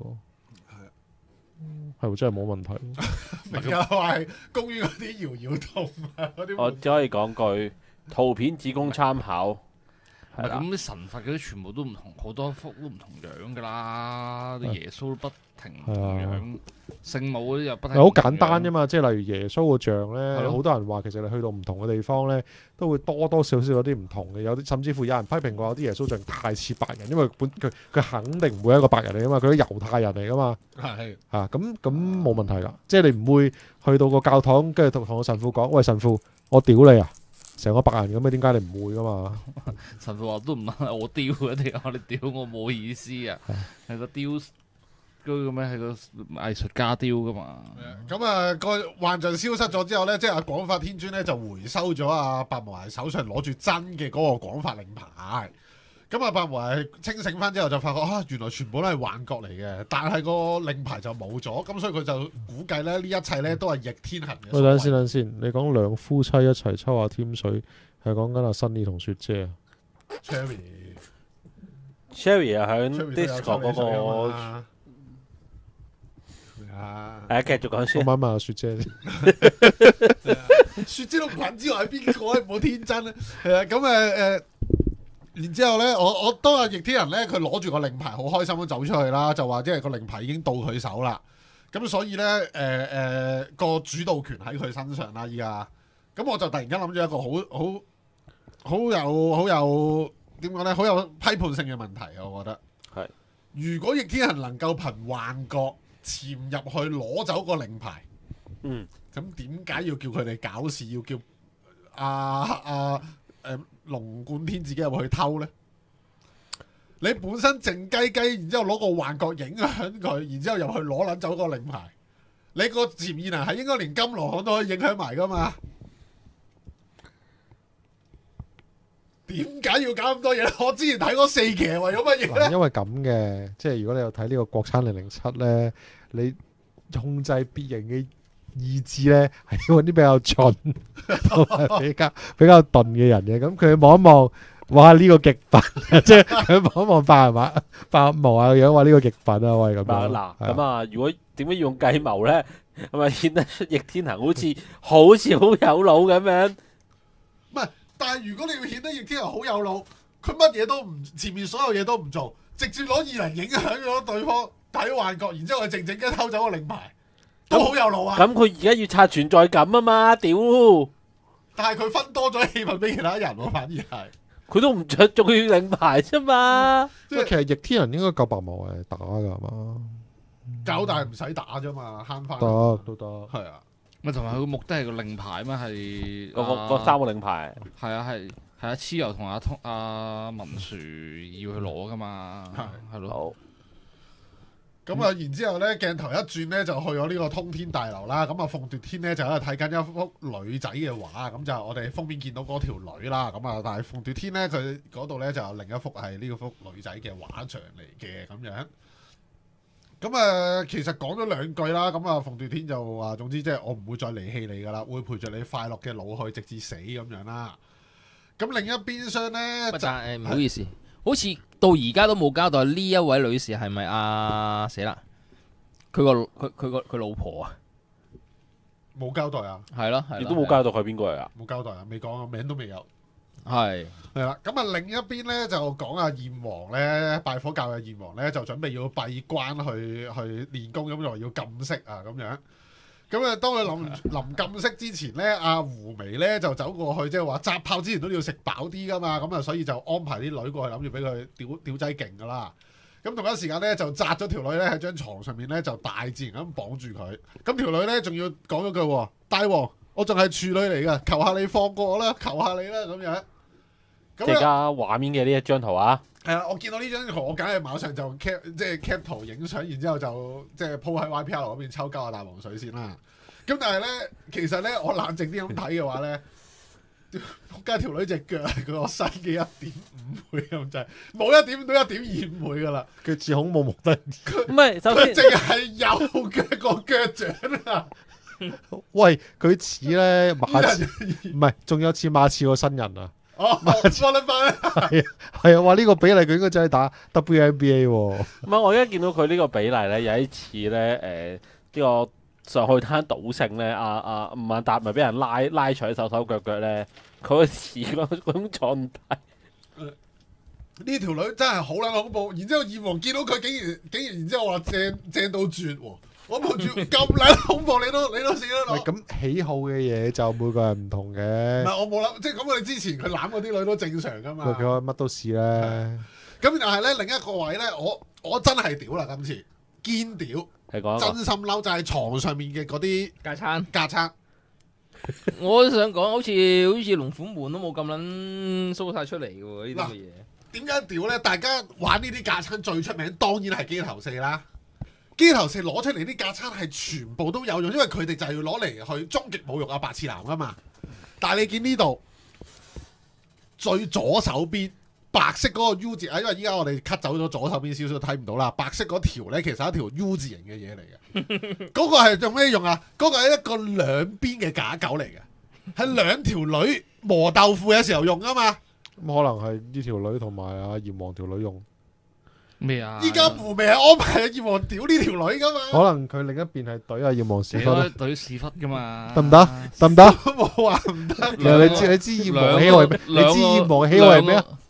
係真係冇問題。 明㗎話係公園嗰啲搖搖動啊，嗰啲我只可以講句，圖片只供參考。係啦咁啲神佛嗰啲全部都唔同，好多幅都唔同樣㗎啦。啲耶穌都不停唔同樣，聖母嗰啲又不停。 好簡單啫嘛，即係例如耶穌個像咧， 係咯好多人話其實你去到唔同嘅地方咧，都會多多少少有啲唔同嘅，有啲甚至乎有人批評過有啲耶穌像太似白人，因為佢肯定唔會係一個白人嚟噶嘛，佢係猶太人嚟噶嘛。 係啊，咁冇問題㗎，即係你唔會去到個教堂跟住同個神父講，喂，神父，我屌你啊！成個白人咁樣，點解你唔會噶嘛？ 神父話都唔係我雕嘅，你屌我冇意思啊，係個雕嗰個咩係個藝術家雕噶嘛。 咁啊，個幻象消失咗之後咧，即係阿廣發天尊咧就回收咗阿白無涯手上攞住真嘅嗰個廣發令牌。咁啊，白無涯清醒翻之後就發覺啊，原來全部都係幻覺嚟嘅，但係個令牌就冇咗，咁所以佢就估計咧呢一切咧都係逆天行嘅。 喂，等先，你講兩夫妻一齊抽下添水，係講緊阿新意同雪姐啊 Cherry 啊響 Discord 嗰個繼續講先。 我問一問阿雪姐先。 雪姐都唔撚知我係邊個，唔好天真啦。係啊，咁然之後咧，我當阿易天人咧，佢攞住個令牌，好開心咁走出去啦，就話即係個令牌已經到佢手啦。咁所以咧，個主導權喺佢身上啦，依家。咁我就突然間諗咗一個好有點講咧，好有批判性嘅問題啊！我覺得係如果易天人能夠憑幻覺潛入去攞走個令牌，咁點解要叫佢哋搞事，要叫龍貫天自己入去偷呢？你本身靜雞雞，然之後攞個幻覺影響佢，然之後入去攞撚走個令牌，你個潛意能係應該連金羅漢都可以影響埋噶嘛？點解要搞咁多嘢？我之前睇嗰4期係為咗乜嘢咧？ 因為咁嘅，即係如果你有睇呢個國產007咧，你控制別人嘅意志咧，係要揾啲比較蠢同埋比較鈍嘅人嘅。咁佢望一望，哇！呢個極品，即係佢望一望白毛啊個樣，話呢個極品啊，喂咁樣。 嗱咁啊，如果點解要用計謀咧？係咪顯得出易天行好似好有腦咁樣？ 唔係，但係如果你要顯得易天行好有腦，佢乜嘢都唔，前面所有嘢都唔做，直接攞異能影響咗對方睇幻覺，然之後佢靜靜雞偷走個令牌，都好有腦啊！ 咁佢而家要刷存在感啊嘛，屌！ 但係佢分多咗氣氛俾其他人喎，反而係佢都唔着仲要令牌啫嘛。 即係其實易天人應該夠白毛係打㗎係嘛？ 搞大唔使打啫嘛，慳翻。 得都得。 係啊， 咪同埋佢個目的係個令牌嘛，係個3個令牌。 係啊係啊，蚩尤同阿文殊要去攞噶嘛，係咯。 好。 咁啊，然之後咧，鏡頭一轉咧，就去咗呢個通天大樓啦。咁啊，鳳奪天咧就喺度睇緊一幅女仔嘅畫，咁就我哋封面見到嗰條女啦。咁啊，但係鳳奪天咧，佢嗰度咧就有另一幅係呢個幅女仔嘅畫像嚟嘅咁樣。咁啊，其實講咗2句啦。咁啊，鳳奪天就話：總之即係我唔會再離棄你噶啦，會陪住你快樂嘅老去，直至死咁樣啦。咁另一邊廂咧， 但係唔好意思，好似到而家都冇交代呢一位女士係咪死啦？佢老婆啊？ 冇交代啊？ 係咯， 亦都冇交代佢邊個嚟啊？ 冇交代啊？未講啊，名都未有。 係啦，咁啊另一邊咧就講阿燕王咧，拜火教嘅燕王咧就準備要閉關去練功，咁就話要禁色啊咁樣。咁啊，當佢臨禁色之前咧，阿胡眉咧就走過去，即係話扎炮之前都要食飽啲噶嘛，咁啊所以就安排啲女過去，諗住俾佢屌仔勁噶啦。咁同一時間咧就紮咗條女咧喺張床上面咧就大自然咁綁住佢。咁條女咧仲要講咗句：大王，我仲係處女嚟噶，求下你放過我啦，求下你啦咁樣。 即係而家畫面嘅呢一張圖啊！ 係啊，我見到呢張圖，我梗係馬上就 cap 圖影相，然之後就即係 po 喺 YPR 嗰邊抽鳩下大王水先啦。咁但係咧，其實咧我冷靜啲咁睇嘅話咧，仆街條女隻腳係佢個身嘅1.5倍咁滯，冇1.5到1.25倍噶啦。 佢似恐怖目的。 唔係，首先佢淨係右腳個腳掌啊！ 喂，佢似咧馬刺，唔係，仲有似馬刺個新人啊！ 哦，我諗翻係啊，話呢個比例佢應該真係打 WNBA 喎。 唔係，我而家見到佢呢個比例咧，有一次咧呢個上海灘賭聖咧，吳孟達咪俾人拉除手腳咧，佢似嗰種狀態。 呢條女真係好撚恐怖，然之後燕王見到佢竟然然之後話正到絕喎。我望住咁撚恐怖，你都試得落。 咁喜好嘅嘢就每個人唔同嘅。 唔係我冇諗，即係咁我哋之前佢攬嗰啲女都正常噶嘛。 佢乜都試啦。 咁但係咧另一個位咧，我真係屌啦今次，堅屌， 係講真心嬲就係床上面嘅嗰啲架撐。 我都想講，好似龍虎門都冇咁撚 show 晒出嚟嘅喎，呢啲嘅嘢。 點解屌咧？大家玩呢啲架撐最出名，當然係機頭4啦。機頭4攞出嚟啲架撐係全部都有用，因為佢哋就係要攞嚟去終極侮辱阿白刺男噶嘛。但係你見呢度最左手邊白色嗰個 U 字啊，因為依家我哋 cut 走咗左手邊少少睇唔到啦。白色嗰條咧其實係一條 U 字形嘅嘢嚟嘅。嗰個係用咩用啊？嗰個係一個兩邊嘅假狗嚟嘅，係兩條女磨豆腐嘅時候用啊嘛。 咁可能係呢條女同埋阿炎王條女用。 咩啊？ 依家胡眉係安排阿燕王屌呢條女噶嘛？ 可能佢另一邊係懟阿炎王屎忽咯， 懟屎忽噶嘛？ 得唔得？得唔得？ 冇話唔得。 你知炎王喜好係咩？你知炎王喜好係咩啊？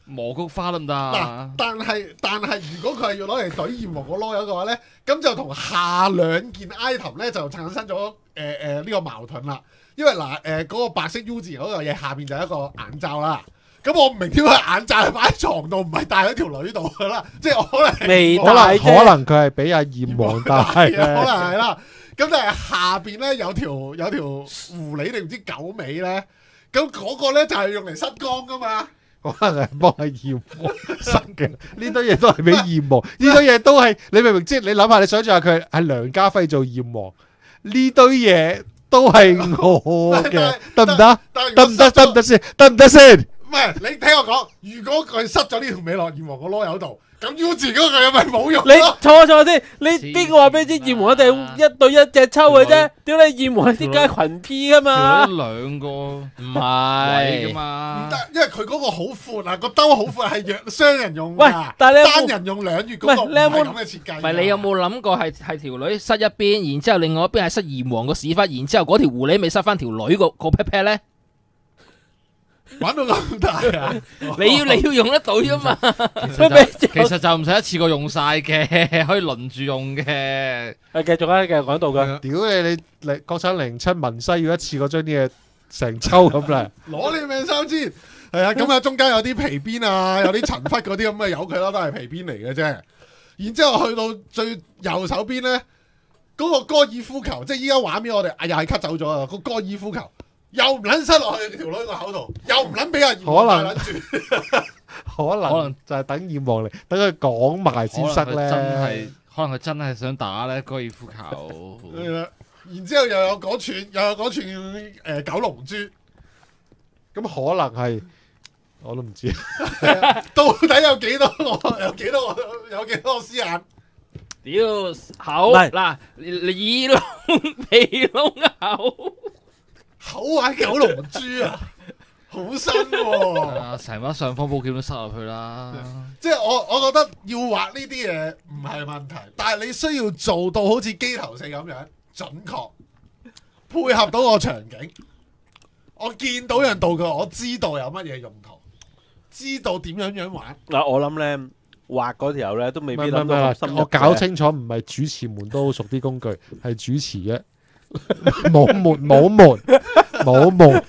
蘑菇花得唔得啊？ 但係，如果佢係要攞嚟懟炎黃個囉柚嘅話咧，咁就同下兩件 item 咧就產生咗呢個矛盾啦。因為嗰個白色 U 字嗰個嘢下邊就係一個眼罩啦。咁我唔明點解眼罩係擺喺床度，唔係戴喺條女度噶啦。即係我可能未可能戴啫可能佢係俾阿炎黃戴可能嘅， 係啦。咁但係下邊咧有條狐狸定唔知狗尾咧，咁嗰個咧就係用嚟塞光噶嘛。 可能係幫阿炎黃塞嘅。呢堆嘢都係俾炎黃，呢堆嘢都係你明唔明？即係你諗下，你想象下佢係梁家輝做炎黃，呢堆嘢都係我嘅，得唔得？ 但係得唔得？得唔得先？得唔得先？ 唔係，你聽我講，如果佢塞咗呢條尾落炎黃個籮柚度，咁 U 字嗰個嘢咪冇用你咯。 錯先，你邊個話俾你知炎黃一定一對一隻抽嘅啫？屌你炎黃係啲街群 P 噶嘛？ 條女兩個唔位噶係， 嘛唔？得，因為佢嗰個好闊啊，個兜好闊，係讓雙人用喂㗎。 但係你有冇單人用兩月嗰個唔喂你有冇係咁嘅設計㗎。 唔係你有冇諗過係條女塞一邊，然之後另外一邊係塞炎黃個屎忽，然之後嗰條狐狸咪塞翻條女個 pat pat 咧？ 玩到咁大啊？ 你要用得到啫嘛？ 其實就唔使一次過用晒嘅，可以輪住用嘅。 繼續啊，繼續講到嘅。 屌你國產07文西要一次過將啲嘢成抽咁啦， 攞你命三千，係啊，咁啊中間有啲皮鞭啊，有啲塵忽嗰啲咁嘅由佢啦，都係皮鞭嚟嘅啫。然之後去到最右手邊咧，嗰個高爾夫球，即係依家畫面我哋又係 cut 走咗啊！個高爾夫球又唔撚塞落去條女個口度，又唔撚俾人可能撚住。 可能就係等炎黃嚟，等佢講埋先塞咧。 可能佢真係想打咧高爾夫球。 係啦，然之後又有嗰串九龍珠， 咁可能係我都唔知。 到底有幾多個？有幾多個絲眼？ 屌口唔係嗱，耳窿鼻窿口， 口玩九龍珠啊，好新喎！ 啊！成把尚方寶劍都塞入去啦。 即係我覺得要畫呢啲嘢唔係問題，但係你需要做到好似機頭四咁樣準確，配合到個場景。我見到樣道具，我知道有乜嘢用途，知道點樣玩。 嗱，我諗咧畫嗰條咧都未唔必係唔係唔係諗到咁深入嘅。 我搞清楚，唔係主持們都好熟啲工具，係主持嘅，冇門。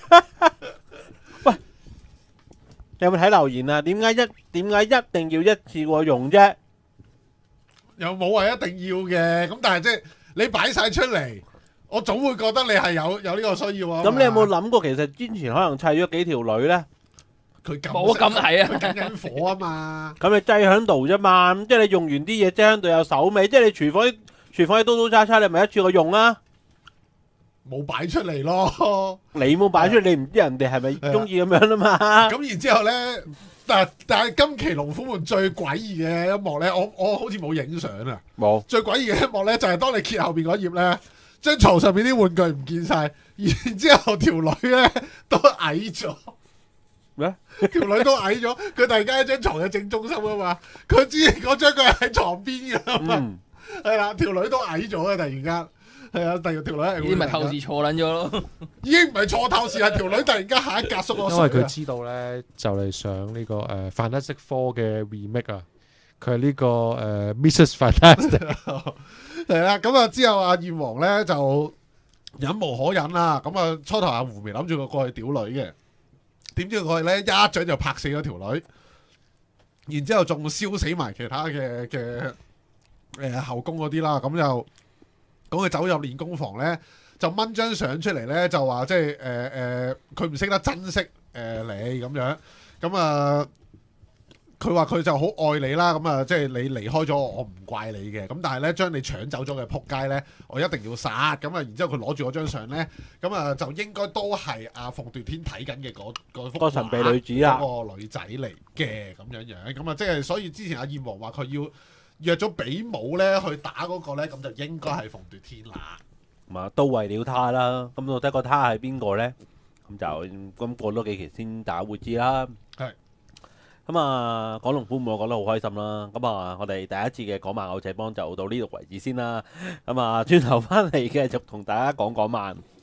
有冇睇留言啊？點解一定要一次過用啫？ 又冇話一定要嘅，咁但係即係你擺晒出嚟，我總會覺得你係有呢個需要啊。 咁你有冇諗過其實之前可能砌咗幾條女咧？ 佢冇咁係啊佢緊緊火啊嘛。 咁你擠喺度啫嘛，即係你用完啲嘢擠喺度有手尾，即係你廚房啲刀刀叉叉，你咪一次過用啦。 冇擺出嚟咯。 你冇擺出嚟，你唔知人哋係咪中意咁樣啊嘛？ 咁然之後咧，但係今期龍虎門最詭異嘅一幕咧，我好似冇影相啊。 冇。 最詭異嘅一幕咧，就係當你揭後邊嗰頁咧，張床上面啲玩具唔見晒，然之後條女咧都矮咗。 咩？ 條女都矮咗，佢突然間喺張床嘅正中心啊嘛，佢知嗰張佢係喺床邊㗎嘛， 嗯， 係啦，條女都矮咗嘅突然間。係啊，第二條女係呢啲咪透視錯撚咗咯。 已經唔係錯透視，係條女突然間下一格縮咗因為佢水啊！ 知道咧就嚟上呢個Fantastic Four 嘅 remake 啊，佢係呢個Mrs Fantastic。 係啦，咁啊之後阿燕王咧就忍無可忍啦，咁啊初頭阿胡眉諗住佢過去屌女嘅，點知佢過去咧一掌就拍死咗條女，然之後仲燒死埋其他嘅後宮嗰啲啦，咁就。咁佢走入練功房咧，就掹張相出嚟咧，就話即係佢唔識得珍惜你咁樣，咁啊佢話佢就好愛你啦，咁啊即係你離開咗我唔怪你嘅，咁但係咧將你搶走咗嘅撲街咧，我一定要殺，咁啊然之後佢攞住嗰張相咧，咁啊就應該都係阿馮奪天睇緊嘅嗰幅個神秘女子啦， 嗰個女仔嚟嘅咁樣，咁啊即係所以之前阿燕王話佢要。約咗比武咧去打嗰個咧，咁就應該係馮奪天啦。 咁啊都為了他啦。咁到底個他係邊個咧？咁就咁過多幾期先大家會知啦。 係。 咁啊，講龍虎門我講得好開心啦。咁啊，我哋第一次嘅講漫牛仔幫就到呢度為止先啦。咁啊，轉頭翻嚟繼續同大家講漫。